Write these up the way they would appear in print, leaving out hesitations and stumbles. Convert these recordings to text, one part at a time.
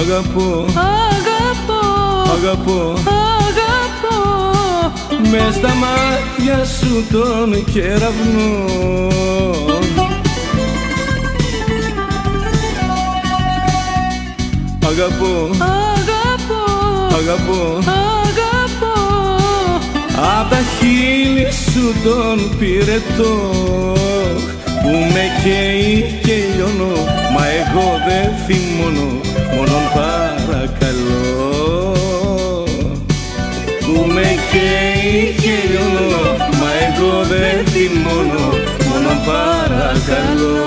Αγαπώ, αγαπώ, αγαπώ, αγαπώ μες στα μάτια σου τον κεραυνό. Αγαπώ, αγαπώ, αγαπώ, αγαπώ απ' τα χείλη σου τον πυρετό που με καίει και λιώνω, μα εγώ δεν θυμώνω, μόνον παρακαλώ. Που με καίει και λιώνω, μα εγώ δεν θυμώνω, μόνον παρακαλώ.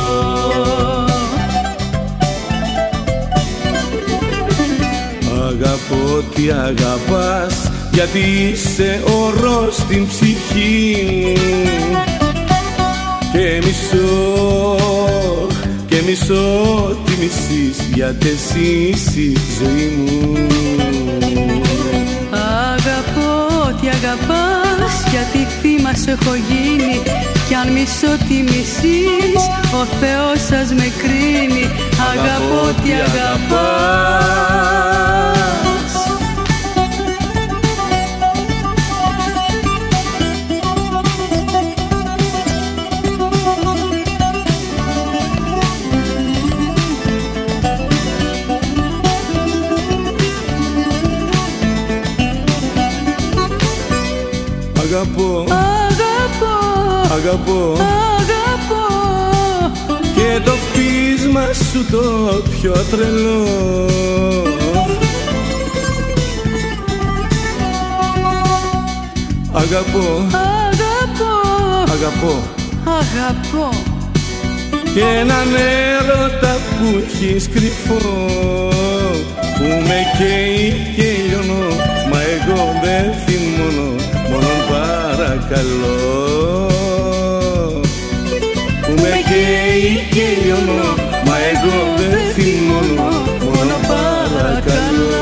Αγαπώ τι αγαπάς, γιατί είσαι όρος στην ψυχή μου. Και μισώ τι μισείς, γιατί εσύ είσαι η ζωή μου. Αγαπώ τι αγαπάς, γιατί θύμα σου έχω γίνει. Κι αν μισώ τι μισείς, ο Θεός σας με κρίνει. Αγαπώ τι αγαπάς. Αγαπώ, αγαπώ, αγαπώ, αγαπώ και το πείσμα σου το πιο τρελό. Αγαπώ, αγαπώ, αγαπώ, αγαπώ και έναν έρωτα που έχεις κρυφό, που με καίει και λιώνω, μα εγώ δεν θυμώνω, μόνον παρακαλώ. Που με καίει και λιώνω, μα εγώ δεν θυμώνω, μόνον παρακαλώ.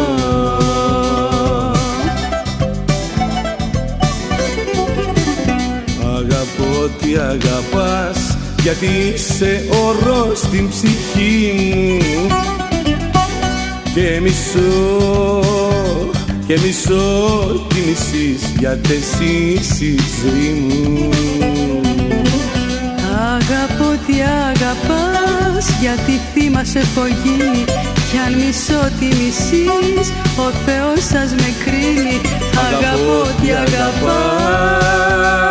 Αγαπώ τι αγαπάς, γιατί είσαι όρος στην ψυχή μου. Και μισώ τι μισείς, γιατί εσύ είσαι η ζωή μου. Αγαπώ τι αγαπάς, γιατί θύμα σου έχω γίνει. Κι αν μισώ τι μισείς, ο Θεός σας με κρίνει. Αγαπώ τι αγαπάς.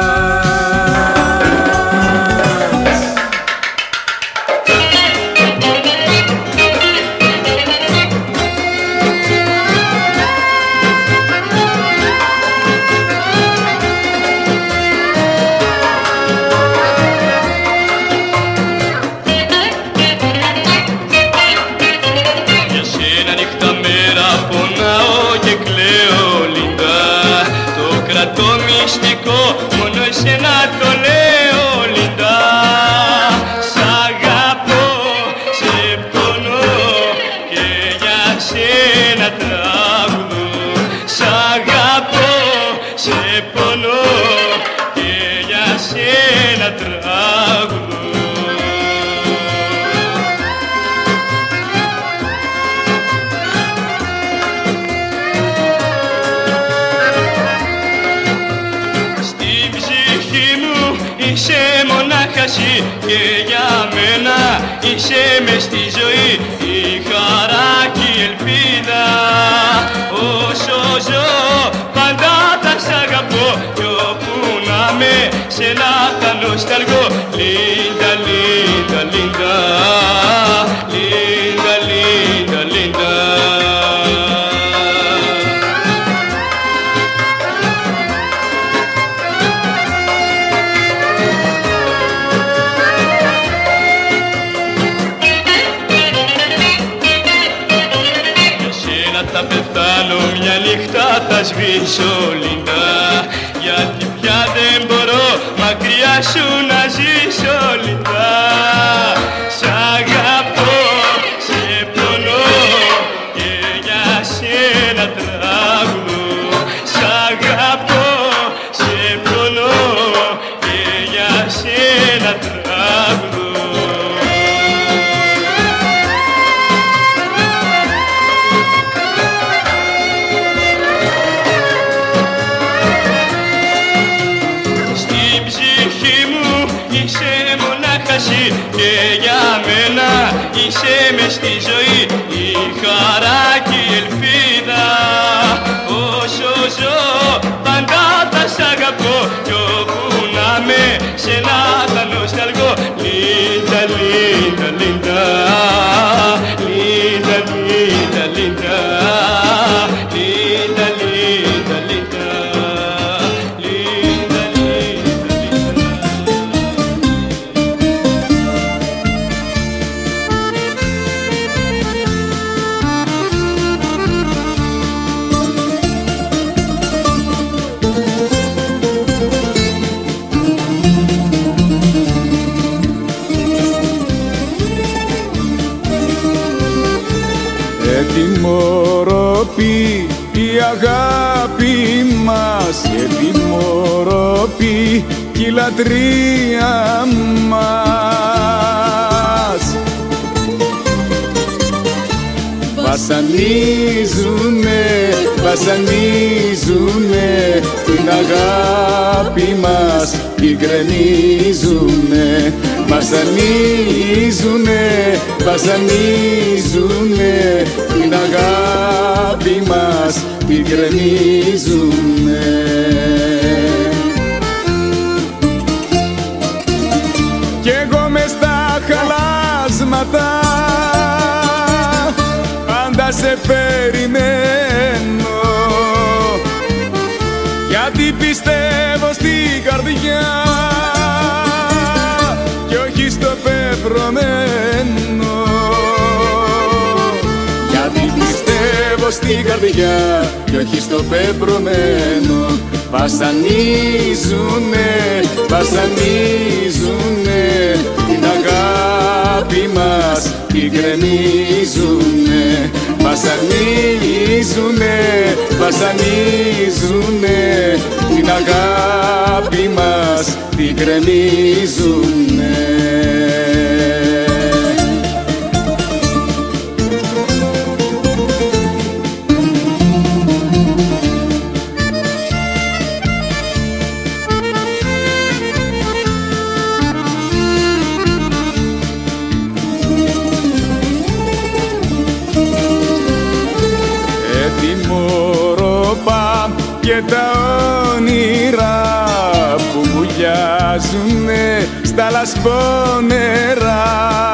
Το μυστικό μόνο εσένα το λέω, Λίντα. Σ' αγαπώ, σε πονώ και για σένα τραγουδώ. Σ' αγαπώ, σε πονώ και για σένα τραγουδώ. Είσαι μονάχα εσύ και για μένα είσαι μες στη ζωή η χαρά και η ελπίδα. Όσο ζω πάντα θα σ' αγαπώ κι όπου να με σένα θα νοσταλγώ. Λίντα, Λίντα, Λίντα, Λίντα, Λίντα, Λίντα. Θα πεθάνω μια νύχτα θα σβήσω, Λίντα, γιατί πια δεν μπορώ μακριά σου να ζήσω, Λίντα. Σ' αγαπώ, σε πονώ και για σένα τραγουδώ. Σ' αγαπώ, σε πονώ και για σένα τραγουδώ. χάσει και για μένα είσαι μες στη ζωή η χαρά και η ελπίδα. Όσο ζω πάντα θα σ' αγαπώ κι όπου να με σένα θα νοσταλγώ. Λίντα, λίντα, λίντα, λίντα, λίντα, λίντα, λίντα, λίντα, λίντα. Ετοιμορροπή η αγάπη μας, ετοιμορροπή κι η λατρεία μας. Βασανίζουνε, βασανίζουνε την αγάπη μας, την γκρεμίζουνε. Βασανίζουνε, βασανίζουνε την αγάπη μας, την γκρεμίζουνε. Κι εγώ μες στα χαλάσματα πάντα σε περιμένω, γιατί πιστεύω στην καρδιά κι όχι στο πεπρωμένο. Γιατί πιστεύω στην καρδιά κι όχι στο πεπρωμένο. Βασανίζουνε, βασανίζουνε την αγάπη μας, την γκρεμίζουνε. Βασανίζουνε, βασανίζουνε την αγάπη μας, την γκρεμίζουνε. Ετοιμορροπά και τα όνειρα που βουλιάζουνε στα λασπόνερα.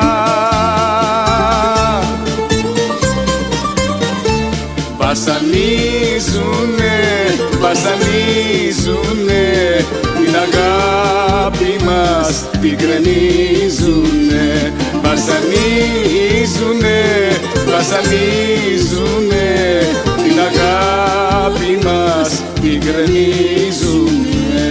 Βασανίζουνε, βασανίζουνε την αγάπη μας, την γκρεμίζουνε. Βασανίζουνε, βασανίζουνε την αγάπη μας, την γκρεμίζουνε.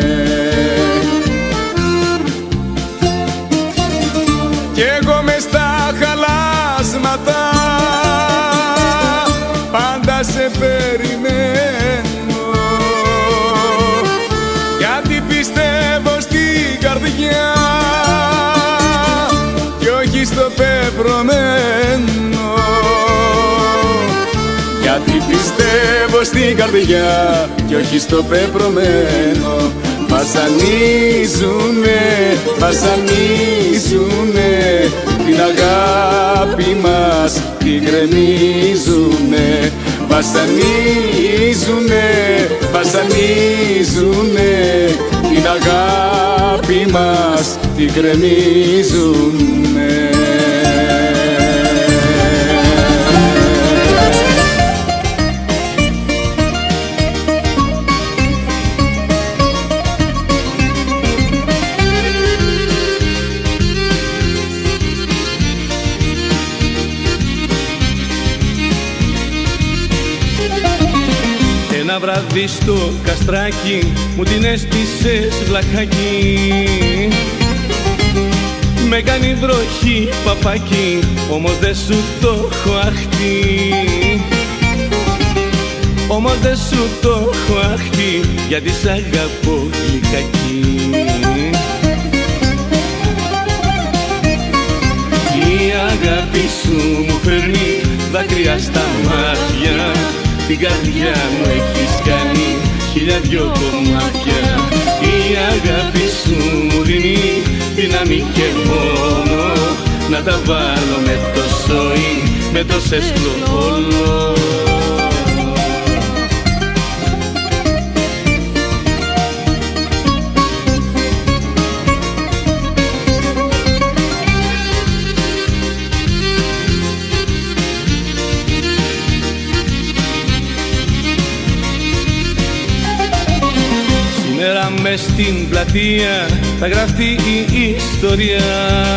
Κι εγώ μες στα χαλάσματα πάντα σε περιμένω, γιατί πιστεύω στην καρδιά κι όχι στο πεπρωμένο. Γιατί πιστεύω στην καρδιά κι όχι στο πεπρωμένο. Βασανίζουνε, βασανίζουνε την αγάπη μας, την γκρεμίζουνε. Βασανίζουνε, βασανίζουνε την αγάπη μας, την γκρεμίζουνε. Ένα βράδυ στο καστράκι μου την έστησες βλαχάκι. Με κάνει βροχή παπάκι, όμως δεν σου το έχω αχτεί. Όμως δεν σου το έχω αχτεί, γιατί σ' αγαπώ γλυκάκι. Η αγάπη σου μου φέρνει δάκρυα στα μάτια. Την καρδιά μου έχεις κάνει χίλια δυο κομμάτια. Η αγάπη σου μου δίνει δύναμη και τα βάλω με το σόι, με το σέσκλο όλο. Σήμερα μες στην πλατεία θα γραφτεί η ιστορία,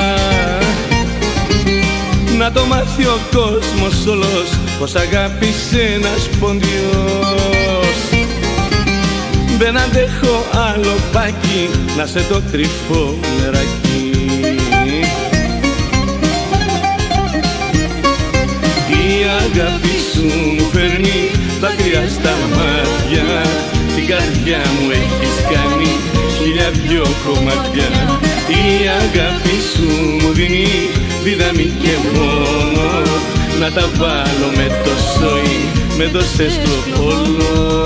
να το μάθει ο κόσμος όλος πως αγάπησε ένας ποντιός. Δεν αντέχω άλλο πάκι, να σε το κρυφό νεράκι. Η αγάπη σου μου φέρνει δάκρυα στα μάτια, την καρδιά μου έχεις κάνει χίλια δυο κομμάτια. Η αγάπη σου μου δίνει δύναμη και μόνο, να τα βάλω με το σόι, με το σέστρο όλο.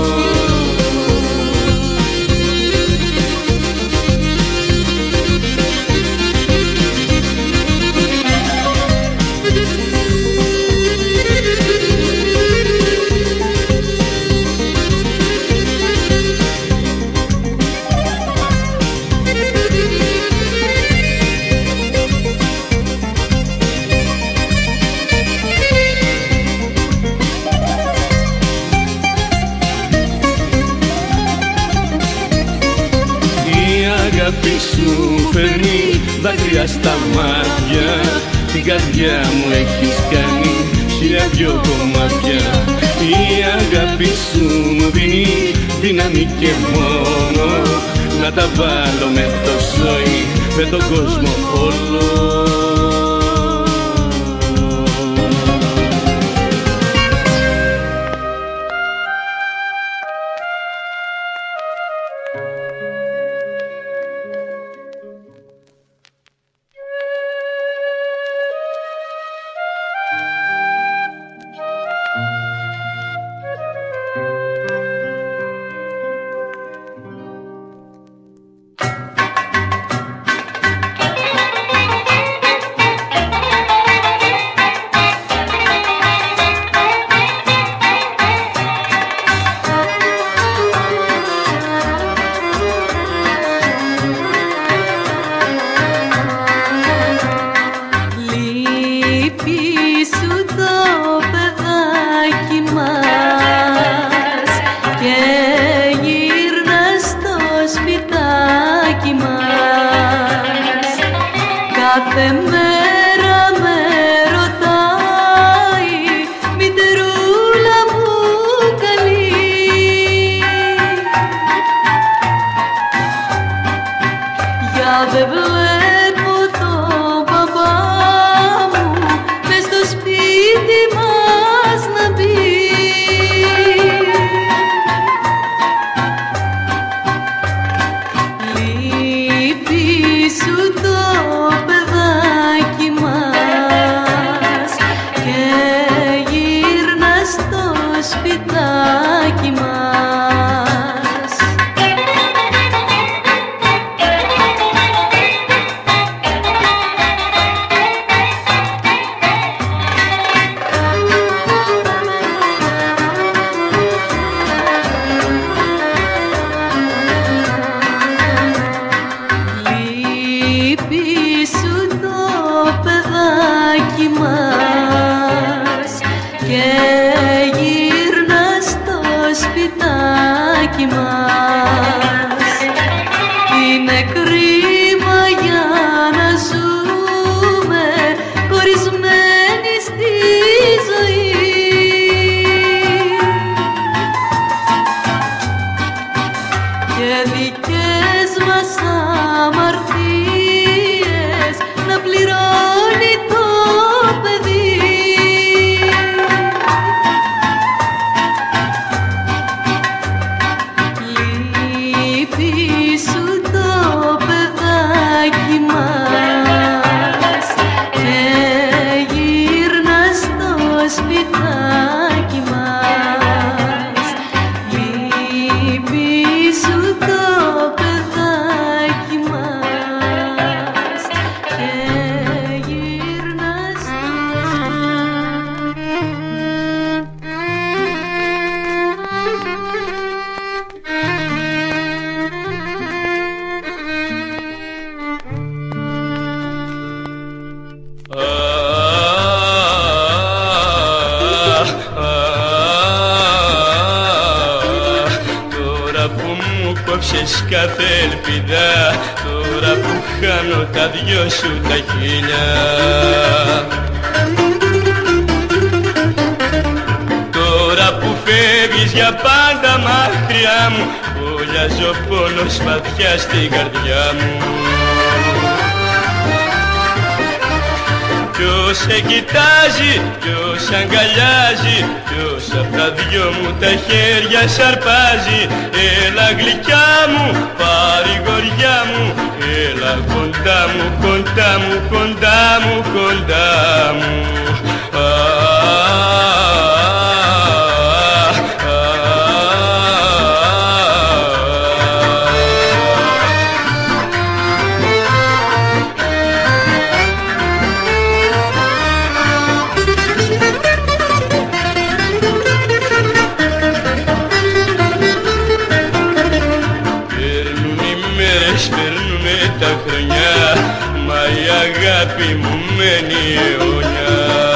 Η αγάπη σου φέρνει δάκρυα στα μάτια, την καρδιά μου έχεις κάνει χίλια δυο κομμάτια. Η αγάπη σου μου δίνει δύναμη και μόνο, να τα βάλω με το σόι, με τον κόσμο όλο. σκότωσες κάθε ελπίδα, τώρα που χάνω τα δυο σου τα χείλια. Τώρα που φεύγεις για πάντα μακριά μου, βολιάζει ο πόνος βαθιά στην καρδιά μου. Ποιος σε κοιτάζει, ποιος αγκαλιάζει, ποιος απ' τα δυο μου τα χέρια σαρπάζει. Έλα γλυκιά μου, παρηγοριά μου, έλα κοντά μου, κοντά μου, κοντά μου, κοντά μου. Παίρνουνε τα χρονιά, μα η αγάπη μου μένει αιώνια.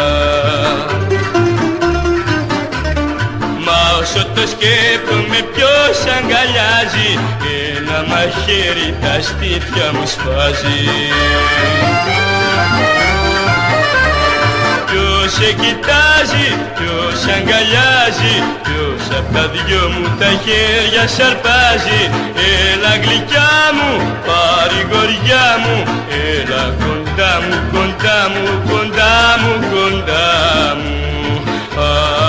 Μα όσο το σκέφτομαι ποιος αγκαλιάζει, ένα μαχαίρι τα στήθια μου σπάζει. Ποιος σε κοιτάζει, ποιος αγκαλιάζει, ποιος απ' τα δυο μου τα χέρια σαρπάζει. Έλα γλυκιά μου, παρηγοριά μου, έλα κοντά μου, κοντά μου, κοντά μου, κοντά μου.